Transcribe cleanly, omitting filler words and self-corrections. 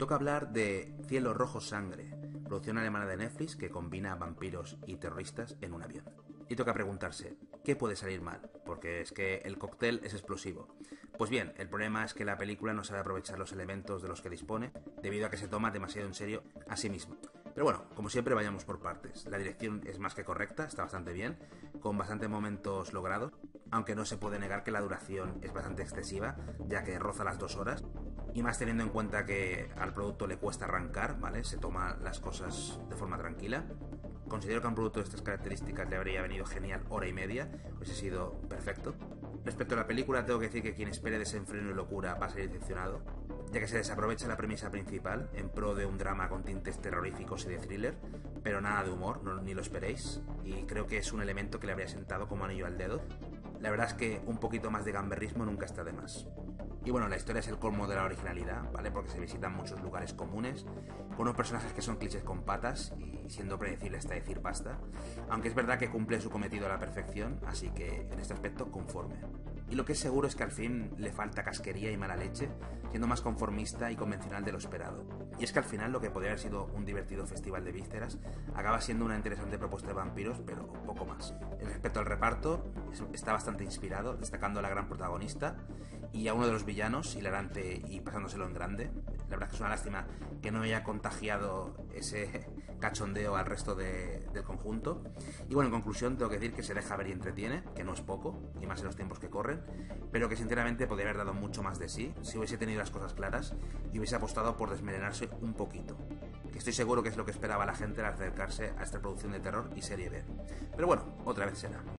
Toca hablar de Cielo Rojo Sangre, producción alemana de Netflix que combina vampiros y terroristas en un avión. Y toca preguntarse, ¿qué puede salir mal? Porque es que el cóctel es explosivo. Pues bien, el problema es que la película no sabe aprovechar los elementos de los que dispone, debido a que se toma demasiado en serio a sí misma. Pero bueno, como siempre vayamos por partes. La dirección es más que correcta, está bastante bien, con bastantes momentos logrados, aunque no se puede negar que la duración es bastante excesiva, ya que roza las 2 horas, y más teniendo en cuenta que al producto le cuesta arrancar, ¿vale? Se toma las cosas de forma tranquila. Considero que a un producto de estas características le habría venido genial hora y media, hubiese sido perfecto. Respecto a la película, tengo que decir que quien espere desenfreno y locura va a salir decepcionado, ya que se desaprovecha la premisa principal en pro de un drama con tintes terroríficos y de thriller, pero nada de humor, ni lo esperéis, y creo que es un elemento que le habría sentado como anillo al dedo. La verdad es que un poquito más de gamberrismo nunca está de más. Y bueno, la historia es el colmo de la originalidad, ¿vale? Porque se visitan muchos lugares comunes, con unos personajes que son clichés con patas y siendo predecible hasta decir basta. Aunque es verdad que cumple su cometido a la perfección, así que en este aspecto conforme. Y lo que es seguro es que al fin le falta casquería y mala leche, siendo más conformista y convencional de lo esperado. Y es que al final lo que podría haber sido un divertido festival de vísceras acaba siendo una interesante propuesta de vampiros, pero poco más. Respecto al reparto, está bastante inspirado, destacando a la gran protagonista y a uno de los villanos, hilarante y pasándoselo en grande. La verdad es que es una lástima que no haya contagiado ese cachondeo al resto del conjunto. Y bueno, en conclusión, tengo que decir que se deja ver y entretiene, que no es poco, y más en los tiempos que corren, pero que sinceramente podría haber dado mucho más de sí si hubiese tenido las cosas claras y hubiese apostado por desmelenarse un poquito. Que estoy seguro que es lo que esperaba la gente al acercarse a esta producción de terror y serie B. Pero bueno, otra vez será.